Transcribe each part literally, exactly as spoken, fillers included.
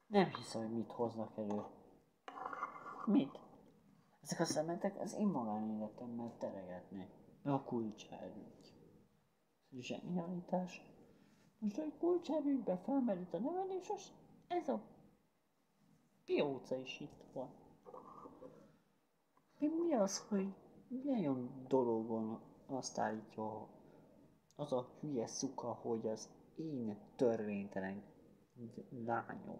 Nem hiszem, hogy mit hoznak elő. Mit? Ezek a szemetek az én magánéletemmel teregetnek. A kulcsárügy. Zsenialitás. Most, hogy kulcsárügybe felmerült a nevelés, és ez a pióca is itt van. Mi, mi az, hogy milyen dologon azt állítja az a hülye szuka, hogy az én törvénytelen lányom.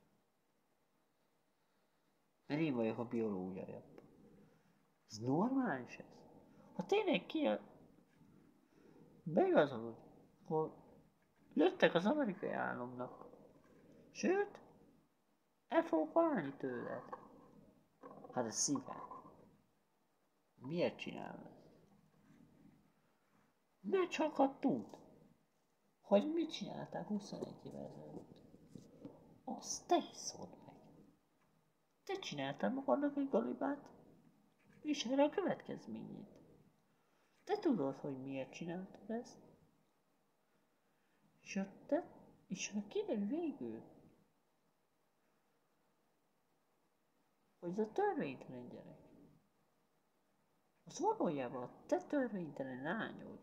Mert én vagyok a biológiai. Ez normális ez? Ha tényleg ki a... Beigazolod, hogy lőttek az amerikai államnak. Sőt, el fogok válni tőled. Hát ez szívem. Miért csinálod ezt? Mert csak a tud, hogy mit csináltál huszonegy évvel ezelőtt. Azt te iszod meg. Te csináltál magadnak egy galibát, és erre a következményét. Te tudod, hogy miért csináltad ezt? És ha te, és ha kiderül végül, hogy ez a törvénytelen gyerek, az valójában a te törvénytelen lányod,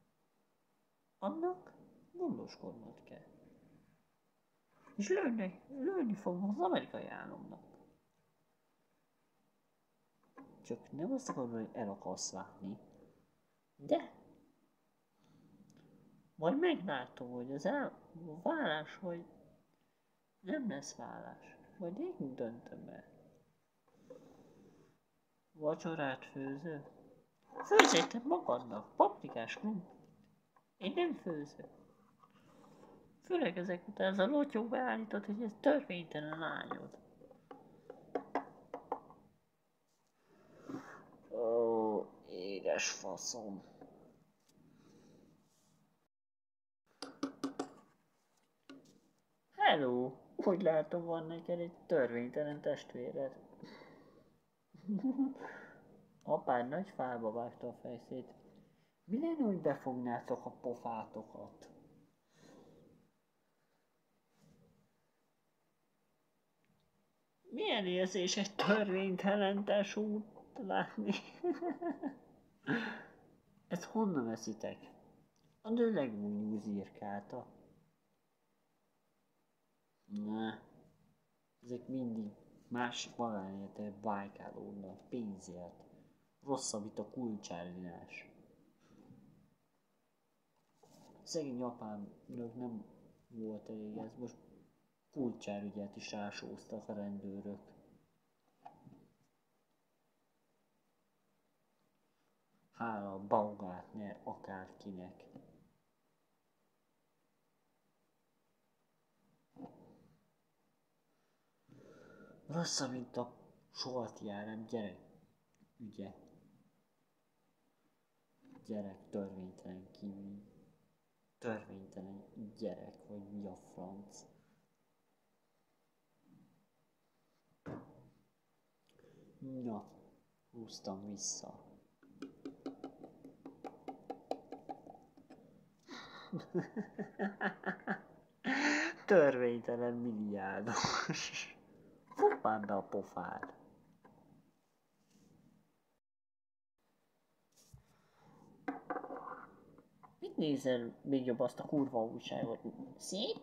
annak gondoskodnod kell. És lőni, lőni fognak az amerikai államnak. Csak nem azt akarom, hogy el akarsz válni. De majd meglátom, hogy az el, a vállás, hogy nem lesz vállás. Majd én döntöm el. Vacsorát főző? Főzzél te magadnak, paprikás krumplit. Én nem főzök. Főleg ezek után az a lotyó beállított, hogy ez törvénytelen lányod. Ó, édes faszom. Hello! Úgy látom, van neked egy törvénytelen testvéred. Apád nagy fába vágta a fejszét. Mi lenne, hogy befognátok a pofátokat? Milyen érzés egy törvénytelen tesót látni? Ezt honnan veszitek? A dölegmúnyú zirkálta. Ne, ezek mindig más magánélete bájkálódnak pénzért. Rosszabb itt a kulcsárvinás. Szegény apámnak nem volt elég ez, most kulcsárügyet is rásóztak a rendőrök. Hála a Baumgartner akárkinek. Rosszabb, mint a Soltjárem gyerek ügye. Gyerek törvénytelen kívül. Törvénytelen gyerek, vagy mi a franc. Na, húztam vissza. Törvénytelen milliárdos. Fogd már be a pofád. Mit nézel még jobb azt a kurva újságot? Szép?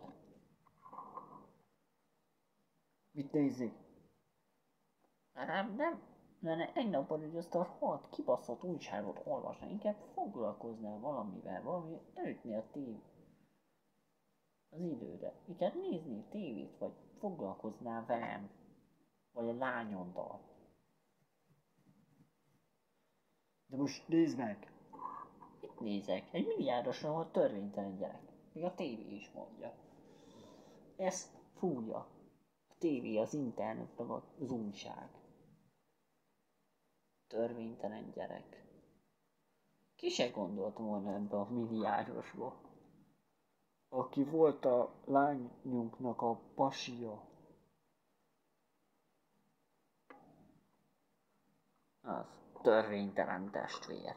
Mit nézik? Nem, nem. Lenne egy napon, hogy azt a rohadt kibaszott újságot olvasni, inkább foglalkoznál valamivel, valami elütni a tév. Az időre. Inkább nézni a tévét, vagy foglalkoznál velem. Vagy a lányoddal. De most nézd meg! Mit nézek? Egy milliárdosra volt törvénytelen gyerek. Még a tévé is mondja. Ezt fújja. A tévé, az internet, meg az újság. Törvénytelen gyerek. Ki se gondolt volna ebbe a milliárdosba. Aki volt a lányunknak a pasia. Az törvénytelen testvér.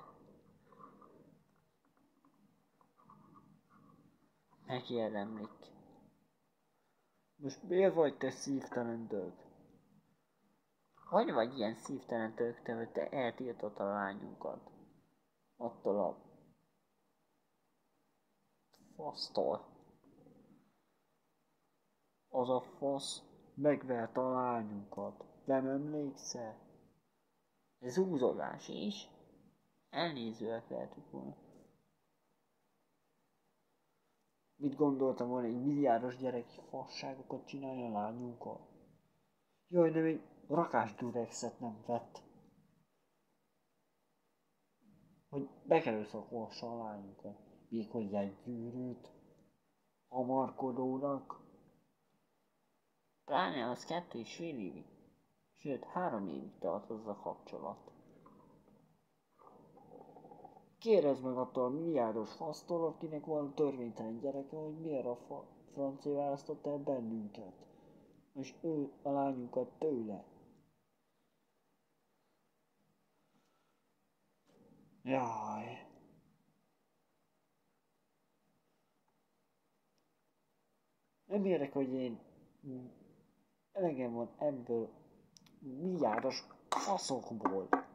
Megérdemlik. Most miért vagy te szívtelen dög? Hogy vagy ilyen szívtelen dög, te, hogy te eltiltott a lányunkat? Attól a fasztól. Az a fasz megvert a lányunkat. Nem emlékszel? Ez húzolás is. Elnézőek lehetünk volna. Mit gondoltam volna, egy milliárdos gyerek fasságokat csinálja a lányunkkal? Jaj, nem egy rakás durexet nem vett. Hogy bekerülszakolhassa a lányunkat. Még hogy egy gyűrűt. Hamarkodónak. Pláne az kettő és fél évig. Sőt, három évig tart az a kapcsolat. Kérdezd meg attól a milliárdos fasztól, akinek van törvénytelen gyereke, hogy miért a fa- francia választott el bennünket. És ő a lányunkat tőle. Jaj. Nem érek, hogy én... Elegem van ebből milliárdos faszokból.